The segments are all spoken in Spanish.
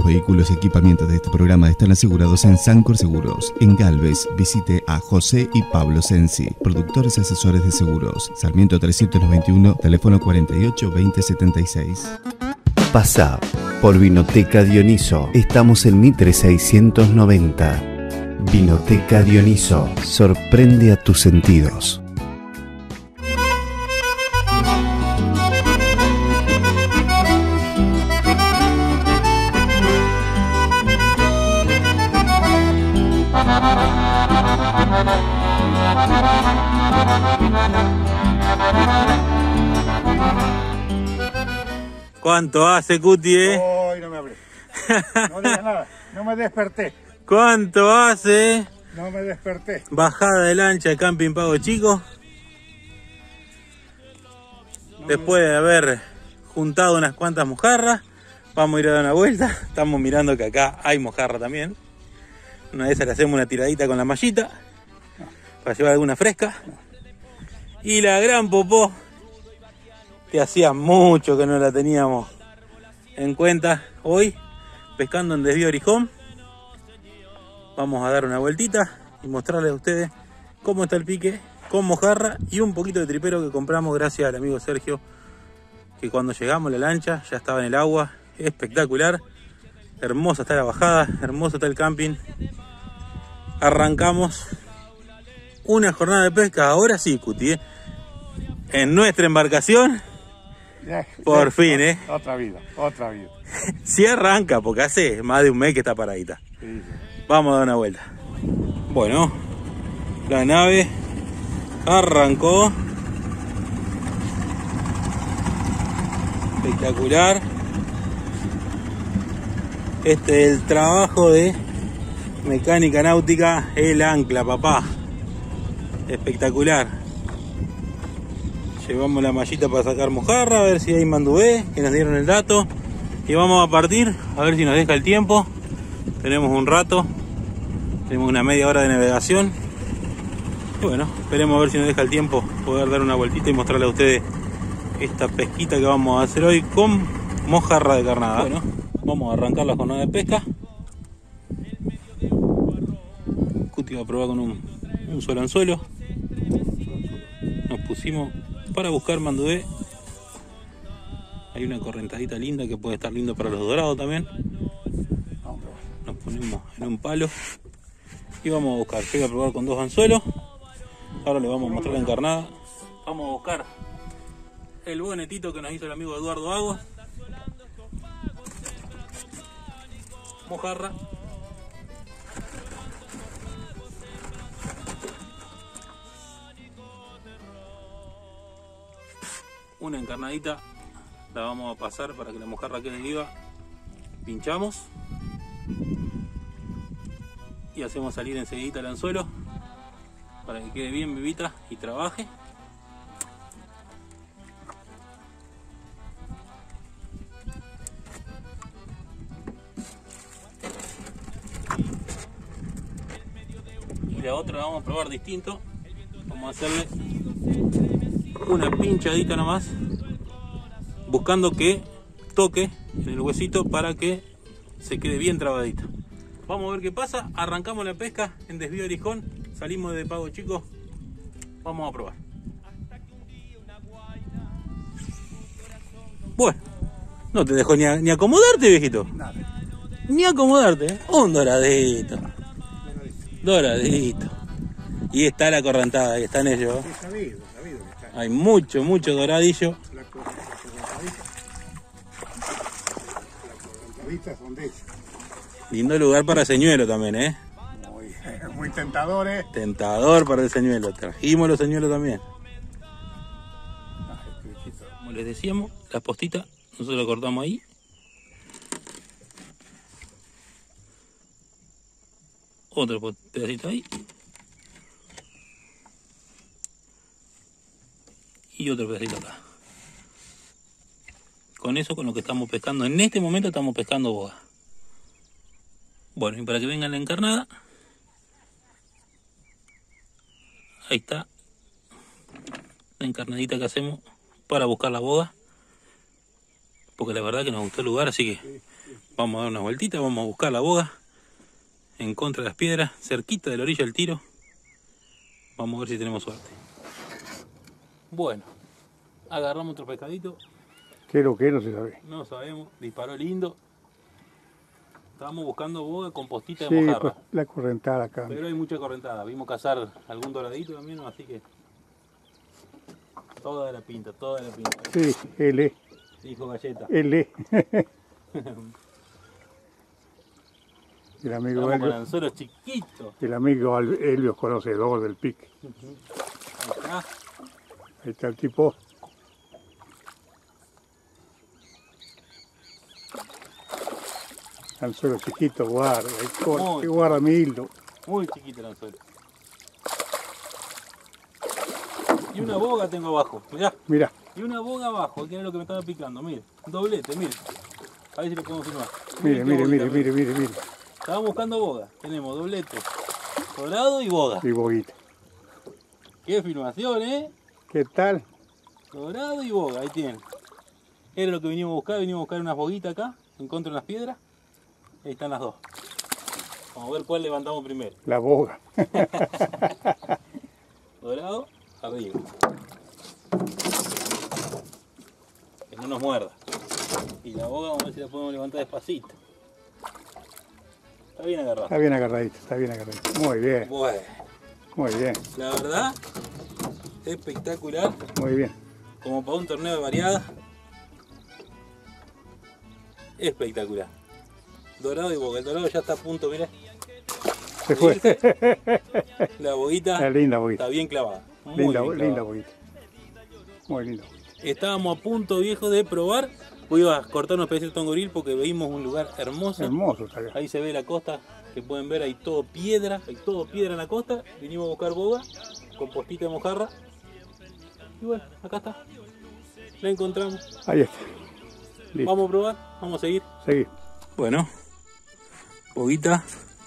vehículos y equipamientos de este programa están asegurados en Sancor Seguros. En Galvez, visite a José y Pablo Sensi, productores asesores de seguros. Sarmiento 391, teléfono 48 20 76. Pasá por Vinoteca Dioniso. Estamos en Mitre 690. Vinoteca Dioniso. Sorprende a tus sentidos. ¿Cuánto hace, Cuti, Hoy no me hablé. No digas nada. No me desperté. ¿Cuánto hace? No me desperté. Bajada de lancha de Camping Pago Chico. Después de haber juntado unas cuantas mojarras, vamos a ir a dar una vuelta. Estamos mirando que acá hay mojarra también. Una de esas le hacemos una tiradita con la mallita para llevar alguna fresca. Y la gran popó, que hacía mucho que no la teníamos en cuenta, hoy pescando en Desvío Orijón. Vamos a dar una vueltita y mostrarles a ustedes cómo está el pique con mojarra y un poquito de tripero que compramos gracias al amigo Sergio, que cuando llegamos la lancha ya estaba en el agua. Espectacular, hermosa está la bajada, hermoso está el camping. Arrancamos una jornada de pesca, ahora sí, Cuti, en nuestra embarcación. Por fin, Otra vida, otra vida. Sí arranca, porque hace más de un mes que está paradita. Sí. Vamos a dar una vuelta. Bueno, la nave arrancó. Espectacular. Este es el trabajo de mecánica náutica, el ancla, papá. Espectacular. Llevamos la mallita para sacar mojarra, a ver si hay mandubé, que nos dieron el dato. Y vamos a partir, a ver si nos deja el tiempo. Tenemos un rato, tenemos una media hora de navegación. Y bueno, esperemos a ver si nos deja el tiempo poder dar una vueltita y mostrarle a ustedes esta pesquita que vamos a hacer hoy con mojarra de carnada. Bueno, vamos a arrancar la jornada de pesca. Cuti va a probar con un solo anzuelo. Nos pusimos para buscar mandubé. Hay una correntadita linda que puede estar lindo para los dorados también. Nos ponemos en un palo y vamos a buscar. Yo voy a probar con 2 anzuelos. Ahora le vamos a mostrar la encarnada. Vamos a buscar el bonetito que nos hizo el amigo Eduardo Agua. Mojarra. Una encarnadita la vamos a pasar para que la mojarra quede viva. Pinchamos y hacemos salir enseguida el anzuelo para que quede bien vivita y trabaje. Y la otra la vamos a probar distinto. Vamos a hacerle una pinchadita nomás, buscando que toque en el huesito para que se quede bien trabadita. Vamos a ver qué pasa. Arrancamos la pesca en Desvío Orijón, salimos de Pago Chico, vamos a probar. Bueno, no te dejó ni acomodarte, viejito. Ni acomodarte, un doradito. Doradito. Y está la correntada, ahí están ellos. Sabido. Hay mucho doradillo. Las correntaditas son de ellos. Lindo lugar para señuelo también, Muy tentador, Tentador para el señuelo. Trajimos los señuelos también. Como les decíamos, la postita nosotros la cortamos ahí. Otro pedacito ahí. Y otro pedacito acá. Con eso, con lo que estamos pescando, en este momento estamos pescando boga. Bueno, y para que venga la encarnada, ahí está la encarnadita que hacemos para buscar la boga, porque la verdad que nos gustó el lugar, así que Vamos a dar una vueltita, vamos a buscar la boga en contra de las piedras, cerquita de la orilla del tiro. Vamos a ver si tenemos suerte. Bueno, agarramos otro pescadito. ¿Qué es lo que no se sabe? No sabemos, disparó lindo. Estábamos buscando boga con postita de mojarra. Pues, la correntada acá. Pero hay mucha correntada. Vimos cazar algún doradito también, así que... Toda de la pinta, toda de la pinta. Sí, L. Dijo Galleta. L. El amigo Estamos con Elvio, anzuelos chiquitos. el amigo Elvio es conocedor del pique. Ahí está. Ahí está el tipo. Anzuelo chiquito, guarda. Muy. Que guarda mi hilo. Muy chiquito el anzuelo. Y una boga tengo abajo, mirá. Mira, Y una boga abajo, que era lo que me estaba picando, mire. Doblete, mire. A ver si lo podemos filmar. mire, qué mire, boguita, mire, mire, mire, mire. Estábamos buscando boga. Tenemos doblete, dorado y boga. Y boguita. Qué filmación, ¿Qué tal? Dorado y boga, ahí tienen. Era lo que venimos a buscar unas boguitas acá, en contra de unas piedras. Ahí están las dos. Vamos a ver cuál levantamos primero. La boga. Dorado, arriba. Que no nos muerda. Y la boga vamos a ver si la podemos levantar despacito. Está bien agarrada. Está bien agarradita, está bien agarradita. Muy bien, Bueno, muy bien, la verdad, espectacular. muy bien. Como para un torneo de variadas. Espectacular. Dorado y boga. El dorado ya está a punto, mira. Se fue. La boguita Es linda boguita. está bien clavada. Muy Linda, bien clavada. linda boguita. Muy linda boguita. Estábamos a punto, viejo, de probar. Voy a cortar unos pedacitos de tongoril porque vimos un lugar hermoso. Hermoso está acá. Ahí se ve la costa, que pueden ver, hay todo piedra en la costa. Vinimos a buscar boga con postita de mojarra. Y bueno, acá está. La encontramos. Ahí está. Listo. Vamos a probar, vamos a seguir. Seguí. Bueno, boguita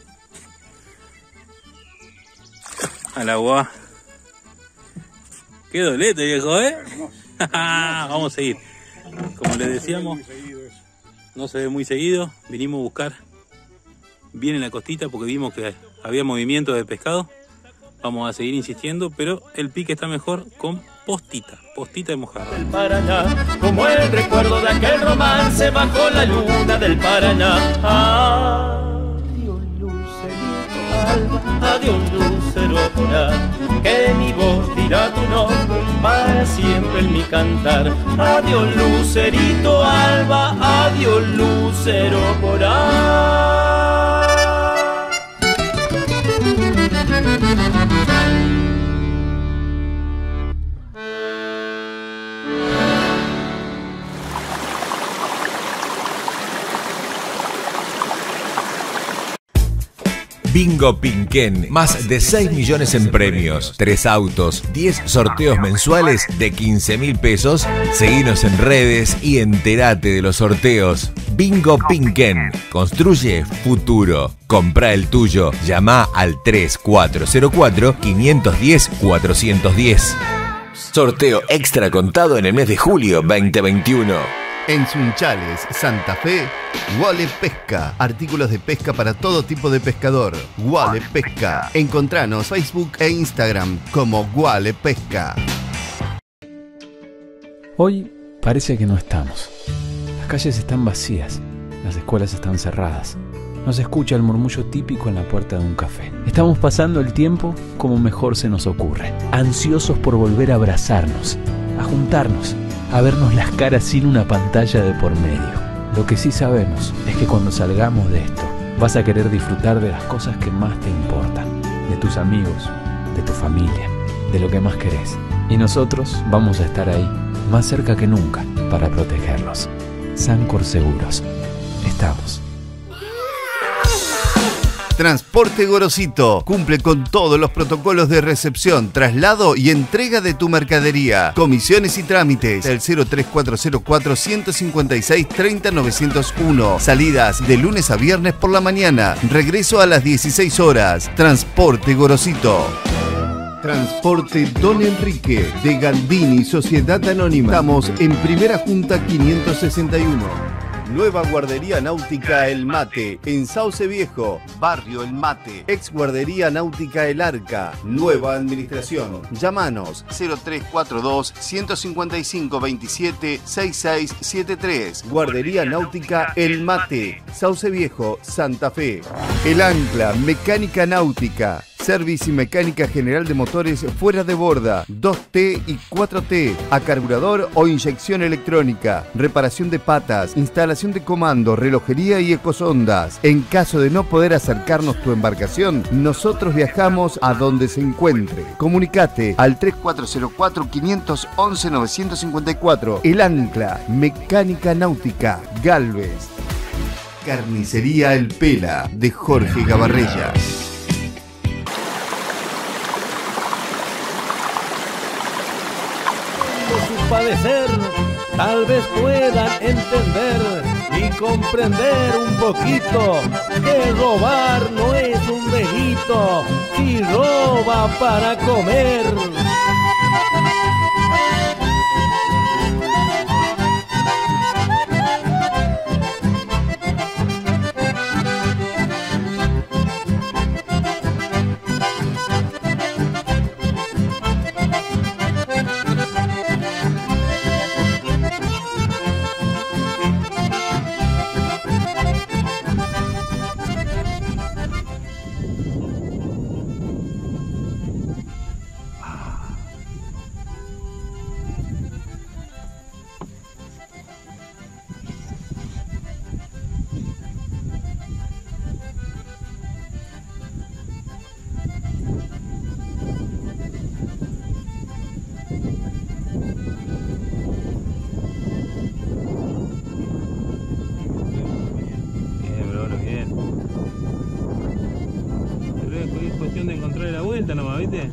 a la boga. Qué dolete, viejo, Vamos a seguir. Como les decíamos, no se ve muy seguido. Vinimos a buscar bien en la costita porque vimos que había movimiento de pescado. Vamos a seguir insistiendo, pero el pique está mejor con postita de mojarra. Del Paraná, como el recuerdo de aquel romance bajo la luna del Paraná. Adiós, lucerito alba, adiós, lucero polar, que mi voz dirá tu nombre para siempre en mi cantar. Adiós, lucerito alba, adiós, lucero polar. Bingo Pinquén, más de 6 millones en premios, 3 autos, 10 sorteos mensuales de 15.000 pesos. Seguinos en redes y entérate de los sorteos. Bingo Pinquén, construye futuro. Compra el tuyo, llama al 3404-510-410. Sorteo extra contado en el mes de julio 2021. En Sunchales, Santa Fe, Wale Pesca. Artículos de pesca para todo tipo de pescador. Wale Pesca. Encontranos Facebook e Instagram como Wale Pesca. Hoy parece que no estamos. Las calles están vacías, las escuelas están cerradas. No se escucha el murmullo típico en la puerta de un café. Estamos pasando el tiempo como mejor se nos ocurre, ansiosos por volver a abrazarnos, a juntarnos, a vernos las caras sin una pantalla de por medio. Lo que sí sabemos es que cuando salgamos de esto, vas a querer disfrutar de las cosas que más te importan, de tus amigos, de tu familia, de lo que más querés. Y nosotros vamos a estar ahí, más cerca que nunca, para protegerlos. Sancor Seguros. Estamos. Transporte Gorosito cumple con todos los protocolos de recepción, traslado y entrega de tu mercadería. Comisiones y trámites del 03404 156 30 901. Salidas de lunes a viernes por la mañana. Regreso a las 16 horas. Transporte Gorosito. Transporte Don Enrique de Galdini Sociedad Anónima. Estamos en Primera Junta 561. Nueva guardería náutica El Mate, en Sauce Viejo, barrio El Mate. Ex guardería náutica El Arca, nueva administración. Llámanos 0342 155 27 6673. Guardería náutica El Mate, Sauce Viejo, Santa Fe. El Ancla, mecánica náutica. Servicio y mecánica general de motores fuera de borda, 2T y 4T, a carburador o inyección electrónica, reparación de patas, instalación de comando, relojería y ecosondas. En caso de no poder acercarnos tu embarcación, nosotros viajamos a donde se encuentre. Comunicate al 3404-511-954. El Ancla, mecánica náutica, Galvez. Carnicería El Pela, de Jorge Gabarrella. Padecer, tal vez puedan entender y comprender un poquito que robar no es un delito si roba para comer. De encontrar la vuelta nomás, ¿viste?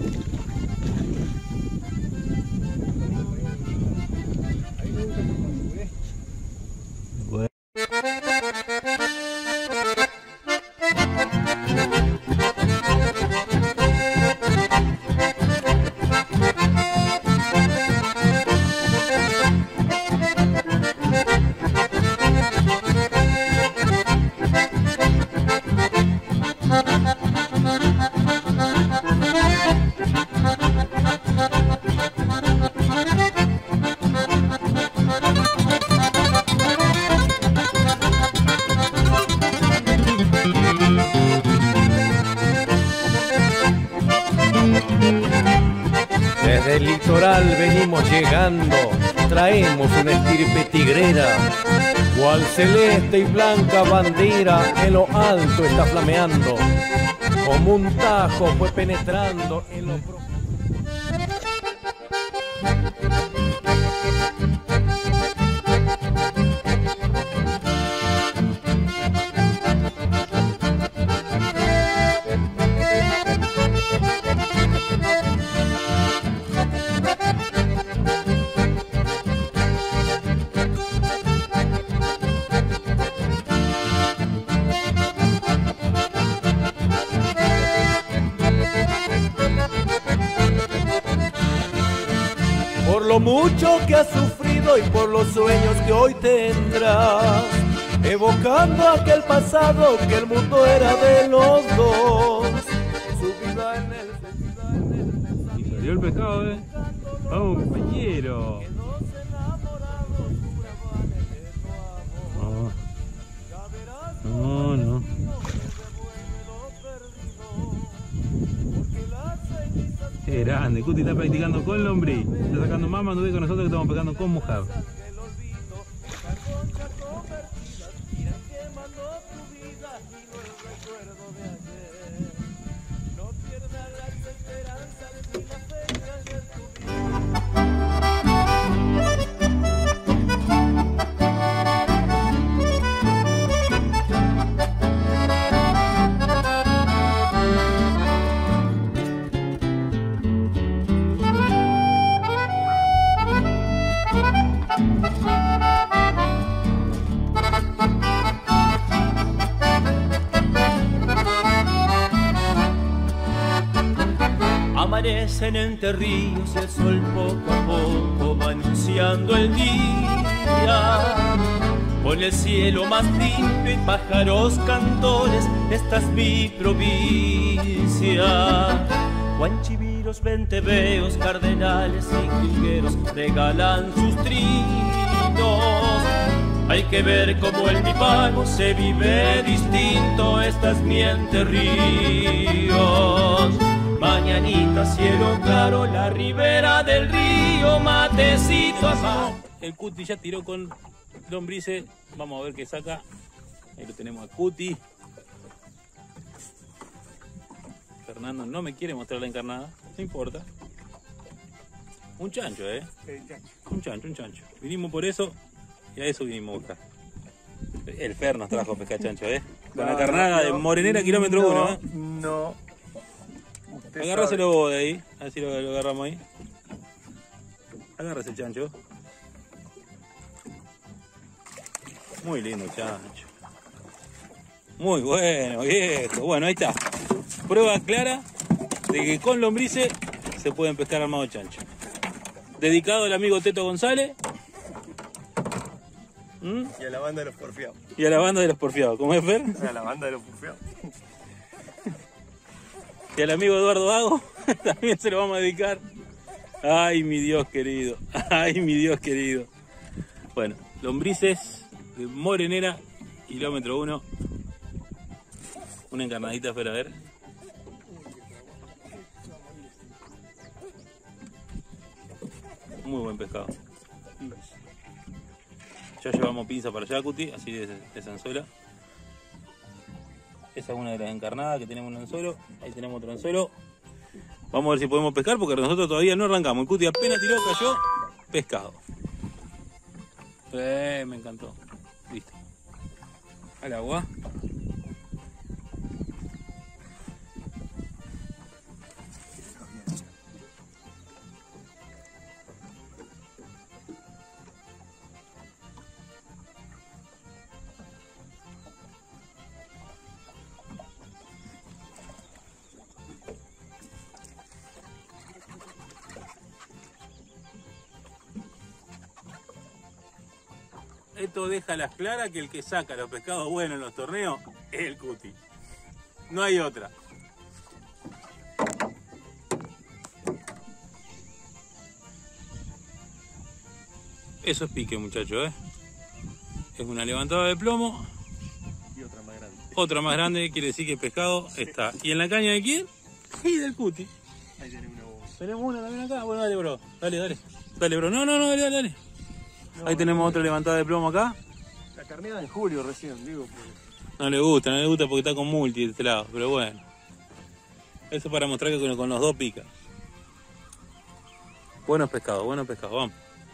Desde el litoral venimos llegando, traemos una estirpe tigrera, cual celeste y blanca bandera en lo alto está flameando, como un tajo fue penetrando en lo profundo. Por lo mucho que has sufrido y por los sueños que hoy tendrás, evocando aquel pasado que el mundo era de los dos. Su vida en el y salió el pescado, Vamos, compañero. No. Qué grande, Cuti está practicando con lombriz. Está sacando más mandué con nosotros que estamos pegando con mujer. Amanecen entre ríos, el sol poco a poco va anunciando el día. con el cielo más limpio y pájaros cantores, esta es mi provincia. Guanchiviros, venteveos, cardenales y jilgueros regalan sus trinos. Hay que ver cómo en mi pago se vive distinto, esta es mi Entre Ríos. Mañanita, cielo claro, la ribera del río, matecito asado. El Cuti ya tiró con lombrices, vamos a ver qué saca. Ahí lo tenemos al Cuti. Fernando no me quiere mostrar la encarnada, no importa. Un chancho, un chancho. Vinimos por eso y a eso vinimos a buscar. El Fer nos trajo a pescar chancho, con la carnada de Morenera kilómetro 1, No. Agárraselo vos de ahí, a ver si lo agarramos ahí. Agárrase el chancho. Muy lindo chancho. Muy bueno, viejo. Bueno, ahí está. Prueba clara de que con lombrices se pueden pescar armado chancho. Dedicado al amigo Teto González. Y a la banda de los porfiados. Y a la banda de los porfiados. ¿Cómo es, Fer? A la banda de los porfiados. Y al amigo Eduardo Vago también se lo vamos a dedicar. Ay, mi Dios querido. Ay, mi Dios querido. Bueno, lombrices de Morenera, kilómetro 1. Una encarnadita, Fer, a ver. Muy buen pescado. Ya llevamos pinza para allá, Cuti, así de anzuela. Esa es una de las encarnadas que tenemos un anzuelo. Ahí tenemos otro anzuelo. Vamos a ver si podemos pescar porque nosotros todavía no arrancamos. El Cuti apenas tiró, cayó, pescado. Me encantó. Listo. Al agua. Esto deja a las claras que el que saca los pescados buenos en los torneos es el Cuti. No hay otra. Eso es pique, muchachos, Es una levantada de plomo. Y otra más grande. Otra más grande, quiere decir que el pescado está. ¿Y en la caña de quién? Y del Cuti. Ahí tenemos una voz. Tenemos una también acá. Bueno, dale, bro. Dale, bro. No, dale. Ahí tenemos otra levantada de plomo acá. La carneada en julio recién, digo. No le gusta porque está con multi de este lado, pero bueno. Eso para mostrar que con los dos pica. Buenos pescados, vamos.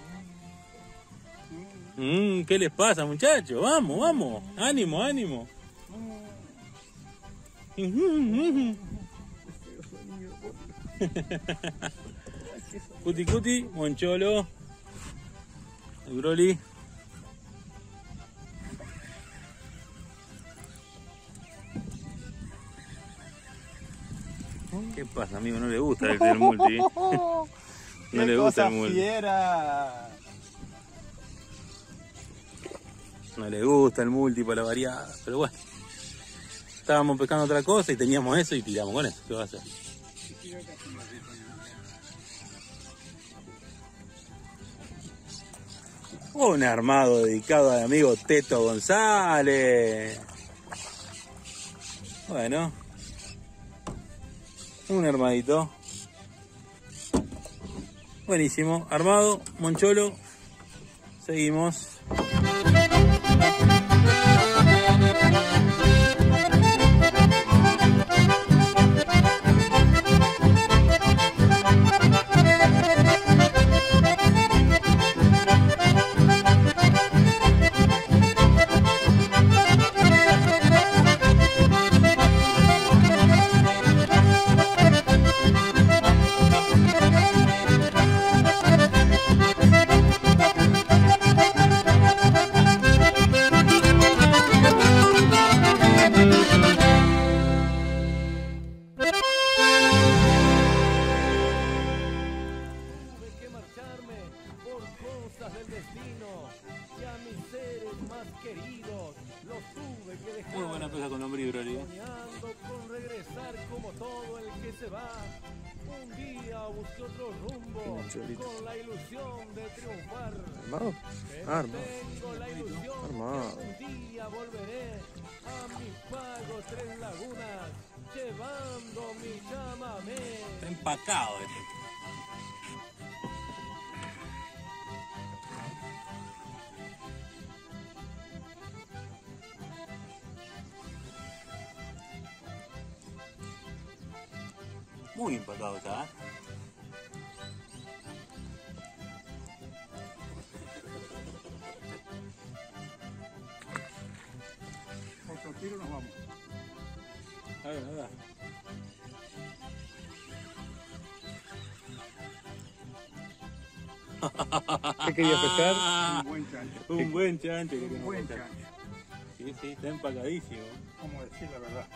¿Qué les pasa, muchachos? Vamos. Ánimo. Cuti, moncholo. El Broly. ¿Qué pasa, amigo? No le gusta el multi. No le gusta el multi. Fiera. No le gusta el multi para la variada, pero bueno. Estábamos pescando otra cosa y teníamos eso y tiramos con eso. ¿Qué va a hacer? Un armado dedicado al amigo Teto González. Bueno. Un armadito. Buenísimo. Armado, moncholo. Seguimos. buena pesca con lombriz, Broly. Soñando con regresar como todo el que se va. Un día busqué otro rumbo con la ilusión de triunfar. ¿Armado? Tengo la ilusión Armado. que un día volveré a mis pagos Tres Lagunas, llevando mi chamamé. Está empacado este. Muy empacado está, ¿eh? Otro tiro nos vamos. A ver. ¿Qué quería pescar? Un buen chancho. Un buen chancho. Un buen chancho. Sí, está empacadísimo. Vamos a decir la verdad.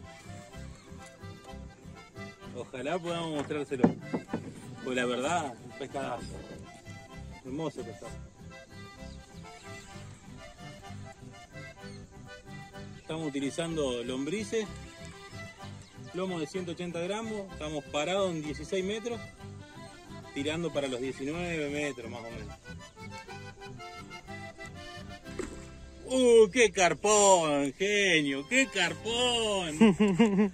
Ojalá podamos mostrárselo. Pues la verdad, un pescadazo. Hermoso pescado. Estamos utilizando lombrices, lomo de 180 gramos, estamos parados en 16 metros, tirando para los 19 metros más o menos. ¡Qué carpón, genio! ¡Qué carpón!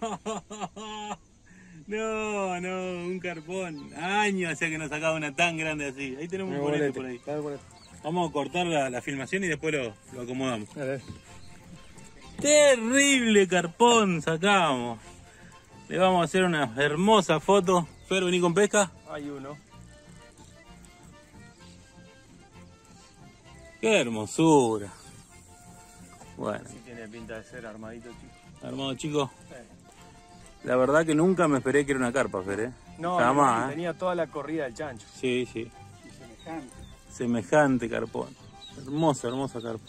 No, un carpón. Años hacía que nos sacaba una tan grande así. Ahí tenemos un bonete por ahí. Vamos a cortar la filmación y después lo acomodamos. A ver. Terrible carpón sacamos. Le vamos a hacer una hermosa foto. Fer, vení con pesca. Hay uno. Qué hermosura. Bueno, Sí tiene pinta de ser armadito, chico. armado chico. La verdad que nunca me esperé que era una carpa, Fer, ¿eh? No, Jamás, tenía toda la corrida del chancho. Sí. Y semejante. Semejante carpón. Hermosa carpa.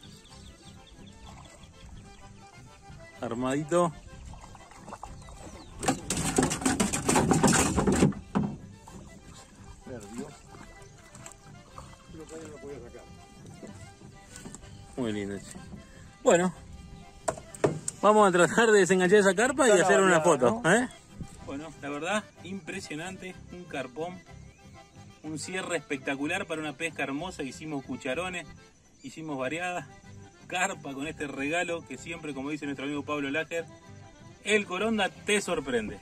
Armadito. Muy lindo. Bueno, vamos a tratar de desenganchar esa carpa y hacer una foto, ¿eh? Bueno, la verdad, impresionante, un carpón, un cierre espectacular para una pesca hermosa. Hicimos cucharones, hicimos variadas, carpa con este regalo que siempre, como dice nuestro amigo Pablo Lager, el Coronda te sorprende.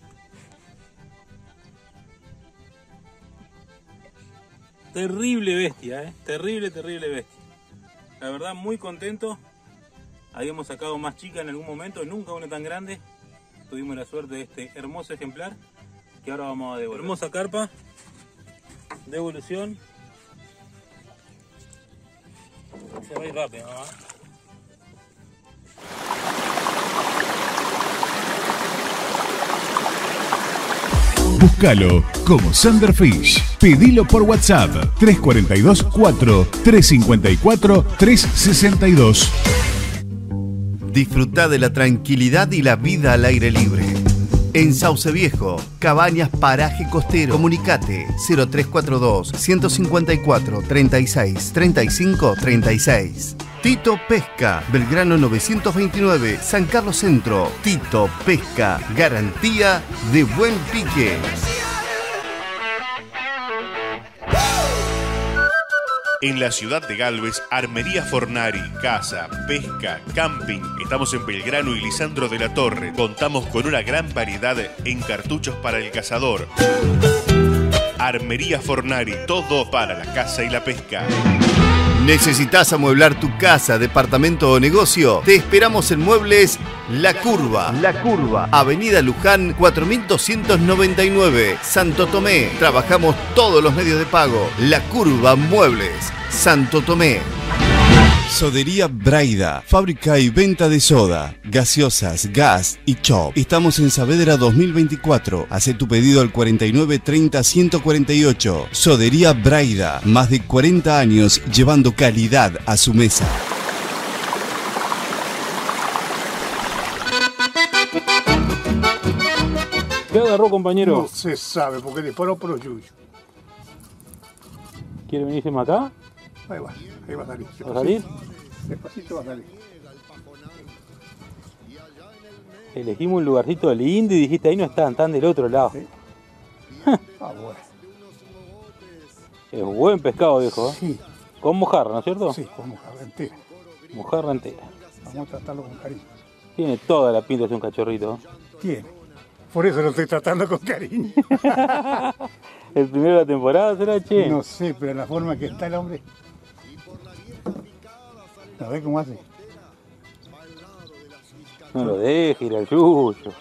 Terrible bestia, terrible bestia. La verdad, muy contento. Habíamos sacado más chica en algún momento, nunca una tan grande. Tuvimos la suerte de este hermoso ejemplar que ahora vamos a devolver. Hermosa carpa, devolución. Se va a ir rápido, ¿no? Búscalo como Sanderfish. Pedilo por WhatsApp 342 4 354 362. Disfruta de la tranquilidad y la vida al aire libre. En Sauce Viejo, Cabañas Paraje Costero. Comunicate 0342 154 36 35 36. Tito Pesca, Belgrano 929, San Carlos Centro. Tito Pesca, garantía de buen pique. En la ciudad de Galvez, Armería Fornari, casa, pesca, camping. Estamos en Belgrano y Lisandro de la Torre. Contamos con una gran variedad en cartuchos para el cazador. Armería Fornari, todo para la caza y la pesca. ¿Necesitas amueblar tu casa, departamento o negocio? Te esperamos en Muebles La Curva. La Curva, Avenida Luján 4299, Santo Tomé. Trabajamos todos los medios de pago. La Curva Muebles, Santo Tomé. Sodería Braida, fábrica y venta de soda, gaseosas, gas y chop. Estamos en Saavedra 2024. Hace tu pedido al 49 30 148. Sodería Braida, más de 40 años llevando calidad a su mesa. ¿Qué agarró, compañero? No se sabe porque disparó por los yuyos. ¿Quiere venirse acá? Ahí va a salir. ¿Va a salir? Despacito va a salir. Elegimos un lugarcito lindo y dijiste, ahí no están, tan del otro lado. Sí. Bueno. Es buen pescado, viejo. Sí. Con mojarra, ¿no es cierto? Sí, con mojarra entera. Mojarra entera. Vamos a tratarlo con cariño. Tiene toda la pinta de ser un cachorrito. Tiene. Por eso lo estoy tratando con cariño. ¿El primero de la temporada será, che? No sé, pero la forma que está el hombre. ¿No ves cómo hace? No lo deje ir al yuyo.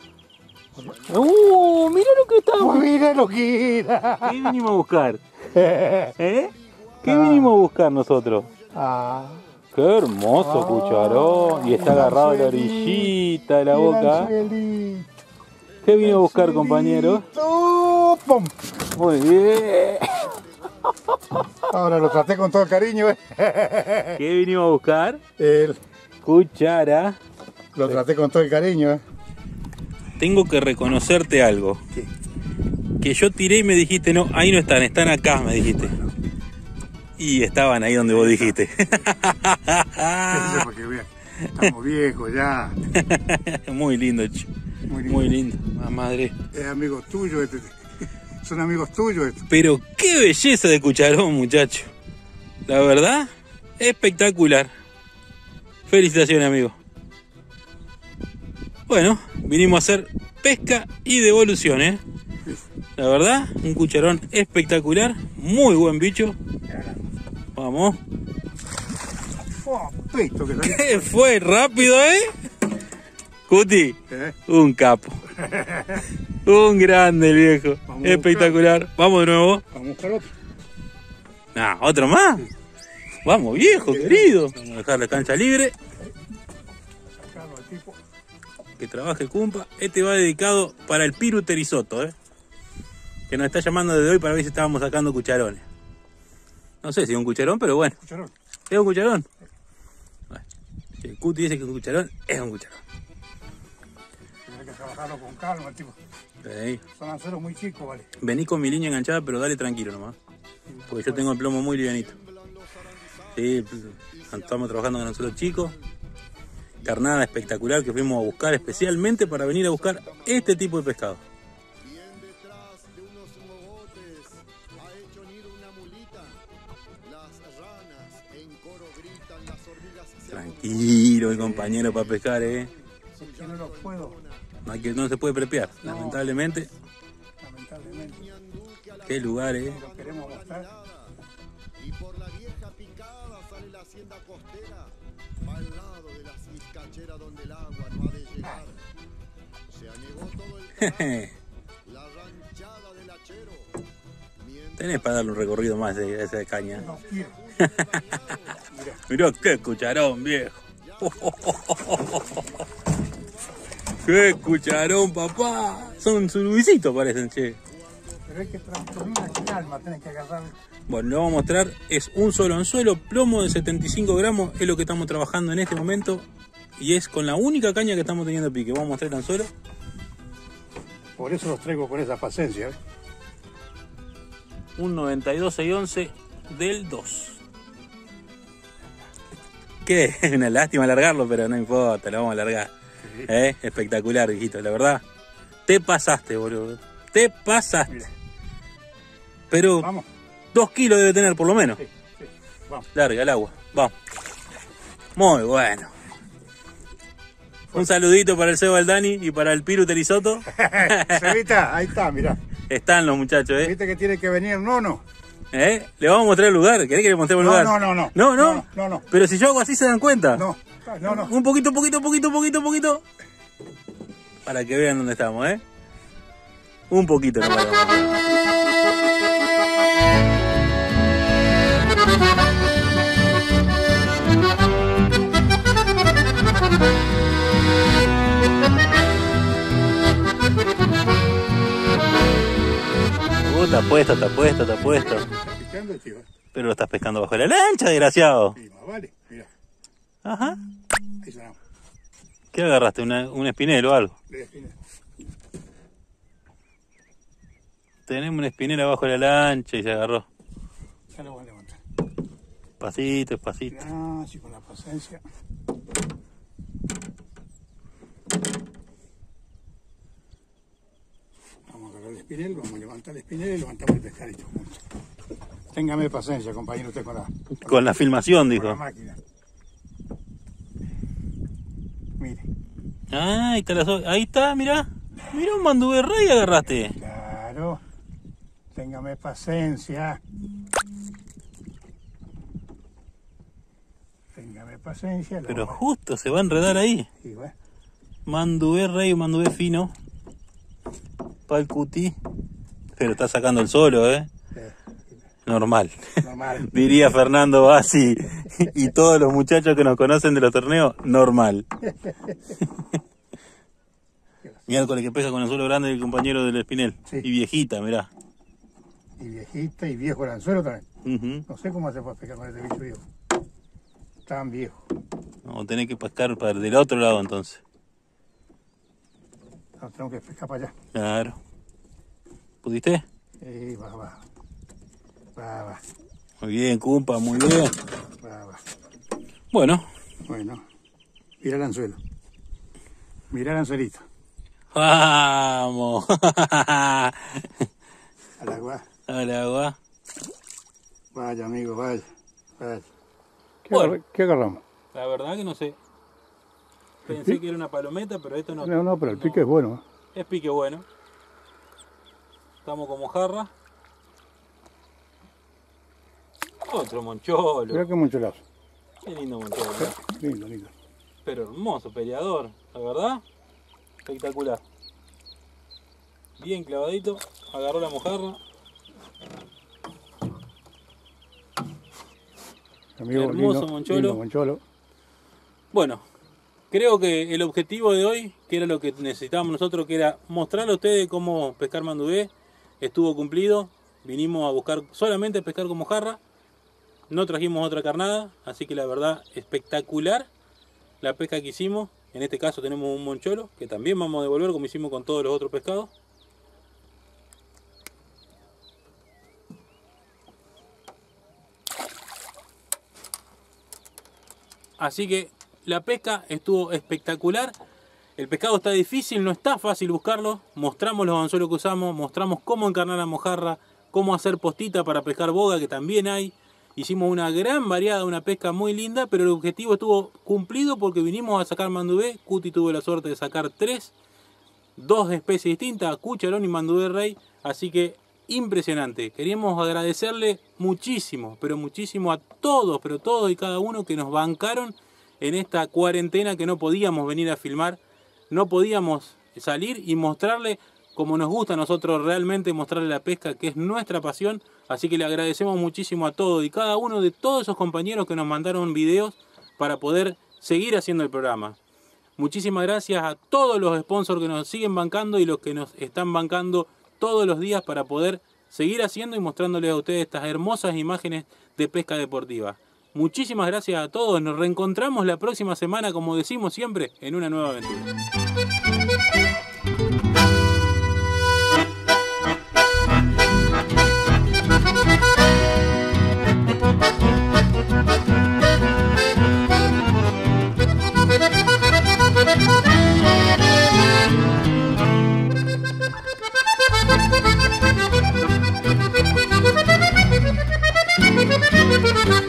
Mira lo que estamos. Mira lo que era. ¿Qué vinimos a buscar? ¿Eh? ¿Qué vinimos a buscar nosotros? Qué hermoso cucharón. Y está agarrado a la orillita de la boca. ¿Qué vino a buscar, compañero? Muy bien. Ahora lo traté con todo el cariño. ¿Qué vinimos a buscar? El cuchara. Lo traté con todo el cariño. Tengo que reconocerte algo. ¿Qué? Que yo tiré y me dijiste, no, ahí no están, están acá, me dijiste. Y estaban ahí donde vos dijiste. Porque vean, estamos viejos ya. Muy lindo, chico. Muy lindo. La madre. Es amigo tuyo este. Son amigos tuyos estos. Pero qué belleza de cucharón, muchacho. La verdad, espectacular. Felicitaciones, amigo. Bueno, vinimos a hacer pesca y devolución, ¿eh? La verdad, un cucharón espectacular. Muy buen bicho. Vamos. ¿Qué fue? Rápido, ¿eh? Cuti, un capo. Un grande el viejo. Espectacular. Vamos de nuevo. Vamos a buscar otro. ¿Otro más? Vamos, viejo, querido. Vamos a dejar la cancha libre. Que trabaje el cumpa. Este va dedicado para el Piru Terisoto, que nos está llamando desde hoy para ver si estábamos sacando cucharones. No sé si es un cucharón, pero bueno. ¿Cucharón? ¿Es un cucharón? Bueno, si el Cuti dice que es un cucharón, es un cucharón. Tienes que trabajarlo con calma, tipo. Sí. Son anzuelos muy chicos, vale. Vení con mi línea enganchada, pero dale tranquilo nomás. Porque yo tengo el plomo muy livianito. Sí, estamos trabajando con anzuelos chicos. Carnada espectacular que fuimos a buscar especialmente para venir a buscar este tipo de pescado. Tranquilo, el compañero para pescar, Yo no lo puedo. No se puede prepear, no. Lamentablemente. Qué lugar, Lo queremos mostrar. Y por la vieja picada sale la hacienda costera, al lado de la ciscachera donde el agua no ha de llegar. Se anegó todo el canal, la ranchada del hachero. Tenés para darle un recorrido más de esa caña. No quiero. Mirá qué cucharón, viejo. Qué cucharón, papá. Son surubicitos parecen, che. Pero hay que transformar la calma, tenés que agarrar. Bueno, le vamos a mostrar, es un solo anzuelo, plomo de 75 gramos, es lo que estamos trabajando en este momento. Y es con la única caña que estamos teniendo pique. Vamos a mostrar el anzuelo. Por eso los traigo con esa paciencia. Un 92.611 del 2. ¿Qué? Una lástima alargarlo, pero no importa, lo vamos a alargar. Sí. Espectacular, hijito, la verdad. Te pasaste, boludo. Te pasaste. Mira. Pero vamos. 2 kilos debe tener por lo menos. Sí, sí. Vamos. Larga el agua. Vamos. Muy bueno. Un saludito para el Seba Aldani y para el Piru Terisoto. Sebita, ahí está, mirá. Están los muchachos, Viste que tiene que venir Nono. Le vamos a mostrar el lugar. ¿Querés que le mostremos el lugar? No. Pero si yo hago así, ¿se dan cuenta? No. Un poquito. Para que vean dónde estamos, Un poquito, no Está puesto. Está picando, tío. Pero lo estás pescando bajo la lancha, desgraciado. Sí, más vale, mira. Ajá. Ahí sonamos. ¿Qué agarraste? ¿Un espinel o algo? Espinel. Tenemos una espinela bajo la lancha y se agarró. Ya lo voy a levantar. Despacito. Gracias, con la paciencia. espinel, vamos a levantar el espinel y levantamos el pescadito juntos. Téngame paciencia, compañero, usted con la filmación, con dijo. la máquina. Mire. Ah, ahí está, mirá. Mirá un mandubé rey agarraste. Claro. Téngame paciencia. Téngame paciencia. Pero justo se va a enredar ahí. Sí, bueno. Mandubé rey, mandubé fino. Pa'l cuti. Pero está sacando el solo, ¿eh? Normal. Normal. Diría Fernando Bassi y todos los muchachos que nos conocen de los torneos, normal. Miércoles que pesca con el suelo grande el compañero del Espinel. Sí. Y viejita, mirá. Y viejita y viejo el anzuelo también. Uh-huh. No sé cómo hace para pescar con este bicho viejo. Tan viejo. Vamos a tener que pescar del otro lado entonces. No, tengo que pescar para allá. Claro. ¿Pudiste? Va. Muy bien, cumpa, muy bien. Va. Bueno. Mira el anzuelo. Mira el anzuelito. ¡Vamos! Al agua. Al agua. Vaya, amigo, vaya. Bueno. ¿Qué agarramos? La verdad que no sé. Pensé que era una palometa, pero esto no. No, pero el pique es bueno. Es pique bueno. Estamos como jarra. Otro moncholo. Mira qué moncholazo. Qué lindo moncholo. Lindo. Pero hermoso, peleador. La verdad, espectacular. Bien clavadito. Agarró la mojarra. Amigo, hermoso moncholo. Bueno, creo que el objetivo de hoy, que era lo que necesitábamos nosotros, que era mostrarle a ustedes cómo pescar mandubé, estuvo cumplido. Vinimos a buscar solamente pescar con mojarra. No trajimos otra carnada, así que la verdad espectacular la pesca que hicimos. En este caso tenemos un moncholo que también vamos a devolver como hicimos con todos los otros pescados. Así que la pesca estuvo espectacular. El pescado está difícil, no está fácil buscarlo. Mostramos los anzuelos que usamos, mostramos cómo encarnar la mojarra, cómo hacer postita para pescar boga, que también hay. Hicimos una gran variada, una pesca muy linda, pero el objetivo estuvo cumplido porque vinimos a sacar mandubé. Cuti tuvo la suerte de sacar 3, 2 especies distintas, cucharón y mandubé rey. Así que impresionante. Queríamos agradecerle muchísimo, pero muchísimo a todos, pero todos y cada uno que nos bancaron en esta cuarentena que no podíamos venir a filmar, no podíamos salir y mostrarle como nos gusta a nosotros realmente mostrarle la pesca, que es nuestra pasión. Así que le agradecemos muchísimo a todos y cada uno de todos esos compañeros que nos mandaron videos para poder seguir haciendo el programa. Muchísimas gracias a todos los sponsors que nos siguen bancando y los que nos están bancando todos los días para poder seguir haciendo y mostrándoles a ustedes estas hermosas imágenes de pesca deportiva. Muchísimas gracias a todos. Nos reencontramos la próxima semana, como decimos siempre, en una nueva aventura. Thank you.